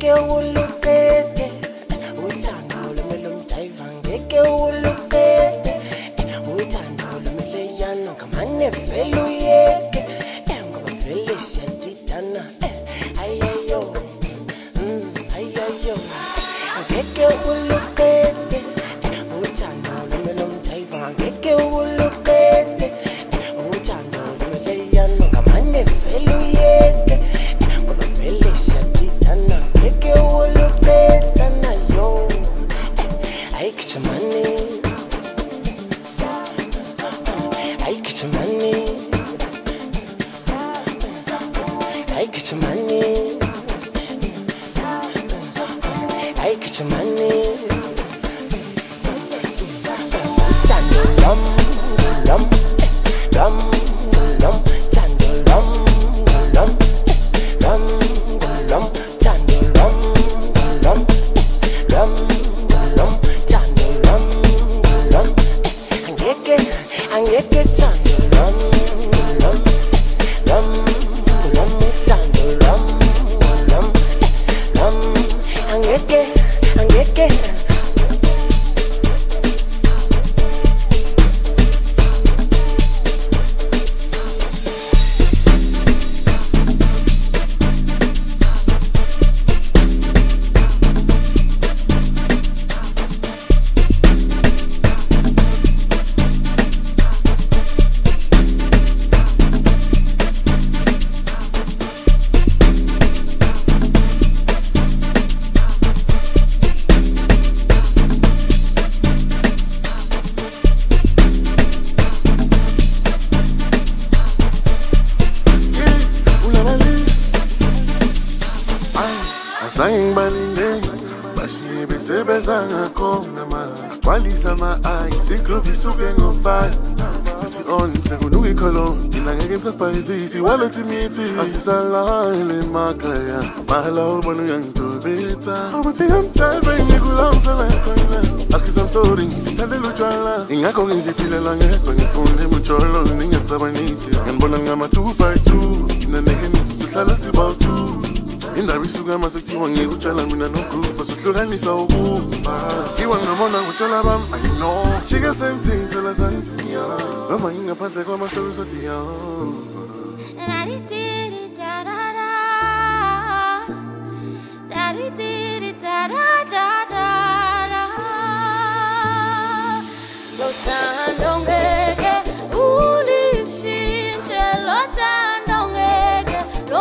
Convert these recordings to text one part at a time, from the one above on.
angeke uluqede uthando lumele umjayiva angeke uluqede uthando lumele yana ngamane vele uyeke ngoba vele siyadidana ayayo ayayo angeke uluqede uthando lumele umjayiva angeke uluqede uthando lumele yana ngamane vele uyeke ngoba vele siyadidana angeke uluqede nayo ay get your money ay get your money ay get your money ay get your money tando rum rum rum rum tando rum rum rum rum tando rum rum rum rum tando rum rum angeke tando rum rum rum rum tando rum rum rum angeke Sangbalinde bashibe sebeza ngakona ma Spalisa ma eyes include suke ngofire Sisi on sekunuki colon Ina ngeke ngisasparisisi wallet imithi Asisalale makaya Mahala ubonu yangitobeta Abathi amjayve ngikulamtala khona Ask I'm sorry ngizithande lutshwala Ingakho ngiziphilela ngedwa ngifunde mujolo ningesixabanisi Ngibona ngama 2x2 Ina ngeke ngizihlala sibawu Indaba isuka masekuthiwa ngikutshala mina nogroove sohlukanisa ukufa Thiwa ngibona ngitshala bami I know Chike something tell us something Noma ngingaphandle kwamasolo sodiya Lothando ngeke ulishintshe lothando ngeke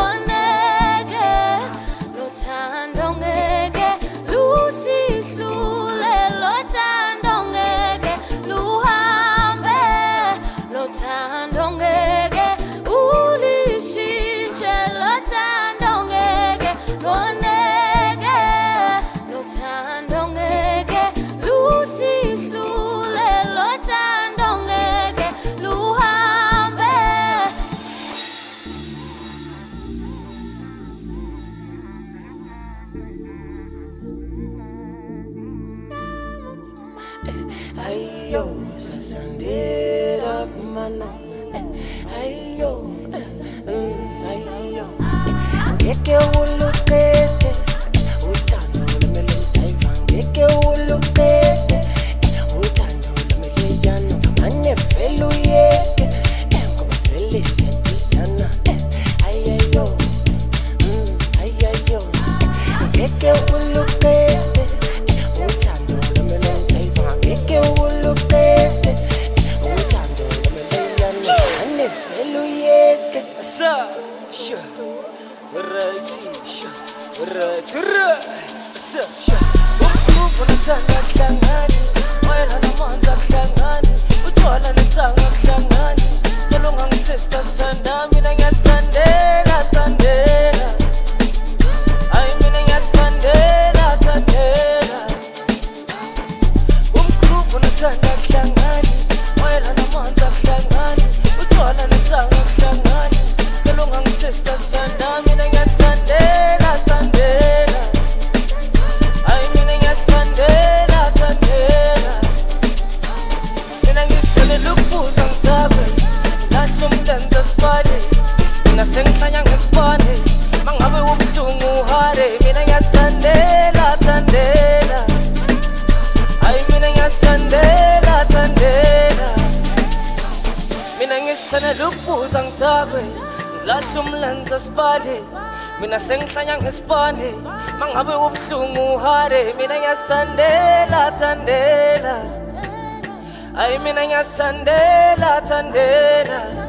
ayo sasandera mano ayo ayo angeke uluqede uthando lumele umjayiva angeke uluqede uthando lumele yana ngamane vele uyeke ngoba vele siyadidana ayayo ayayo angeke uluqede uthando lumele umjayiva angeke uluqede uthando lumele yana ngamane vele uyeke asa sure right sure right asa sure ukufuna thanda kuhlangani wena namanza kuhlangani uthola lethanga kuhlangani cela ungangitesta sithanda mina ngiyasandela sandela ay mina ngiyasandela sandela ukufuna thanda kuhlangani wena namanza kuhlangani uthola lethanga kuhlangani cela ungangitesta sithanda mina ngiyasandela sandela ay mina ngiyasandela sandela mina ngisanele ukubuza ngidakwe ngilahla umlenze sibale mina sengihlanya ngesipane mangabe ubuhlungu uhare mina ngiyasithandela thandela ay mina ngiyasithandela thandela